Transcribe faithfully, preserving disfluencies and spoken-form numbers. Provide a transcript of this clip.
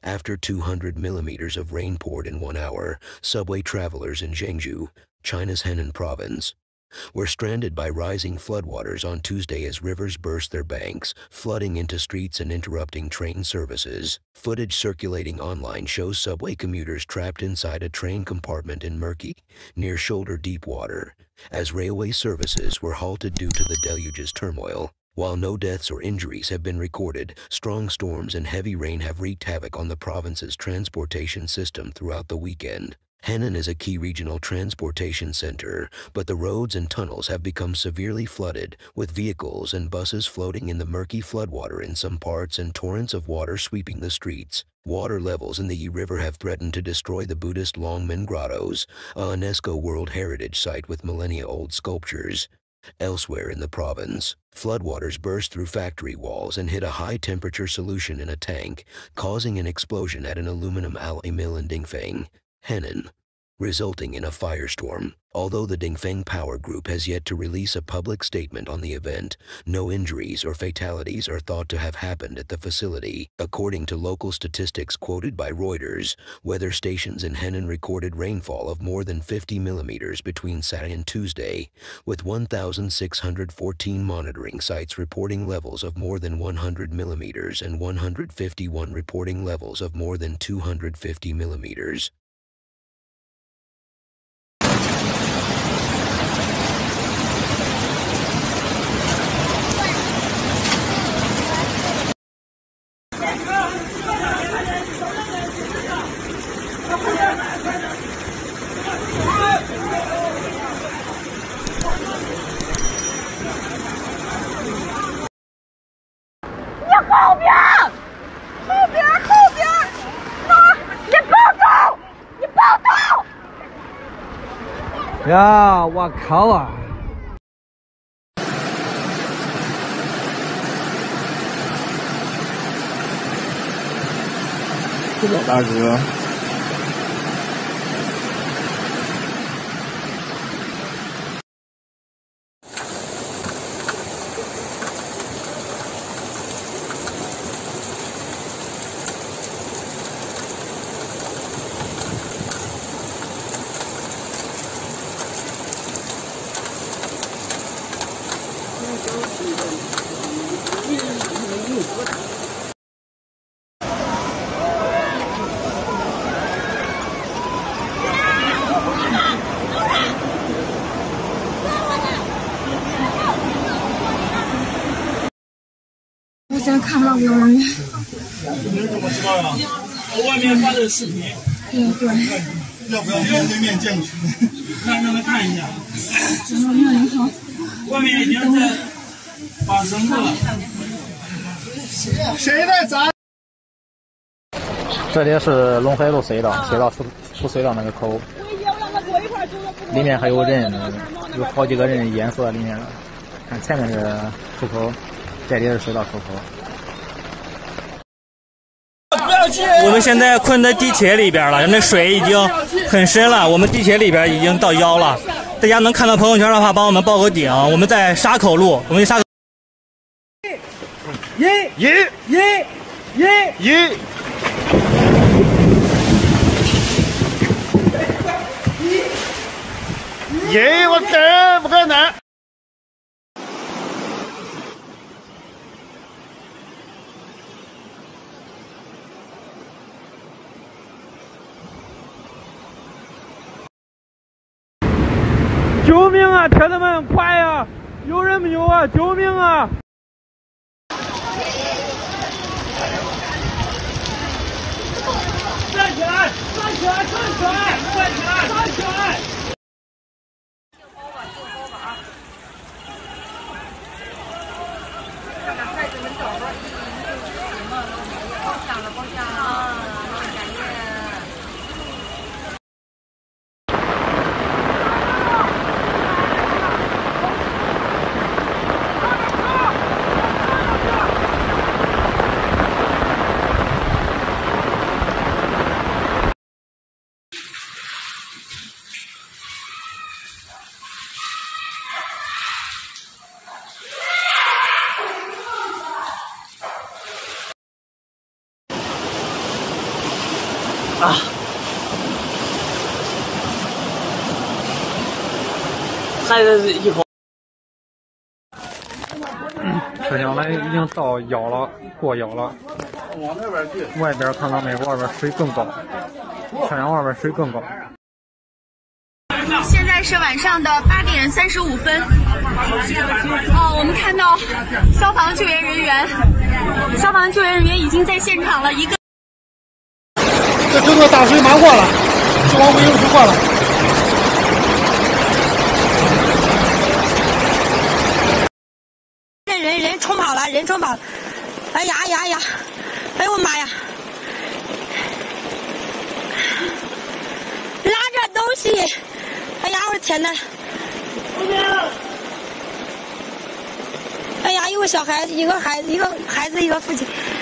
After two hundred millimeters of rain poured in one hour, subway travelers in Zhengzhou, China's Henan province, were stranded by rising floodwaters on Tuesday as rivers burst their banks, flooding into streets and interrupting train services. Footage circulating online shows subway commuters trapped inside a train compartment in murky, near shoulder-deep water, as railway services were halted due to the deluge's turmoil. While no deaths or injuries have been recorded, strong storms and heavy rain have wreaked havoc on the province's transportation system throughout the weekend. Henan is a key regional transportation center, but the roads and tunnels have become severely flooded, with vehicles and buses floating in the murky floodwater in some parts and torrents of water sweeping the streets. Water levels in the Yi River have threatened to destroy the Buddhist Longmen Grottos, a UNESCO World Heritage Site with millennia-old sculptures. Elsewhere in the province, floodwaters burst through factory walls and hit a high-temperature solution in a tank, causing an explosion at an aluminum alloy mill in Xinxiang, Henan, resulting in a firestorm. Although the Xinxiang Power Group has yet to release a public statement on the event, no injuries or fatalities are thought to have happened at the facility. According to local statistics quoted by Reuters, weather stations in Henan recorded rainfall of more than fifty millimeters between Saturday and Tuesday, with one thousand six hundred fourteen monitoring sites reporting levels of more than one hundred millimeters and one hundred fifty-one reporting levels of more than two hundred fifty millimeters. 呀，我靠啊！这老大哥。 我现在看不到幼儿园。 你们怎么知道呀？我外面发的视频。 对对。 要不要面对面见去？看让他看一下。 老妹你好。 外面已经在发生了。谁在砸？ 这里是龙海路隧道，隧道出出隧道那个口，里面还有人，有好几个人淹死在里面了。看前面是出口。这里是隧道出口。 我们现在困在地铁里边了，那水已经很深了，我们地铁里边已经到腰了。大家能看到朋友圈的话，帮我们报个顶。我们在沙口路，我们沙口。 一、 一、 一、一、 一。一，我这不可能。 救命啊！铁子们，快呀！有人没有啊？救命啊！ 站起来！站起来！站起来！站起来！站起来！ 看看孩子们找着衣服什么，包厢了，包厢啊，感觉。 啊！还是一口。车厢来已经到腰了，过腰了。往那边去。外边看到没？外边水更高，车厢外边水更高。 现在是晚上的八点三十五分。哦，我们看到消防救援人员，消防救援人员已经在现场了。一个。 这整个大水漫过了，消防队又去过了。 人人人冲跑了，人冲跑了！哎呀哎呀哎呀！哎呦我妈呀！拉着东西！哎呀我的天哪！哎呀，有个小孩子，一个孩子，一个孩子，一个父亲。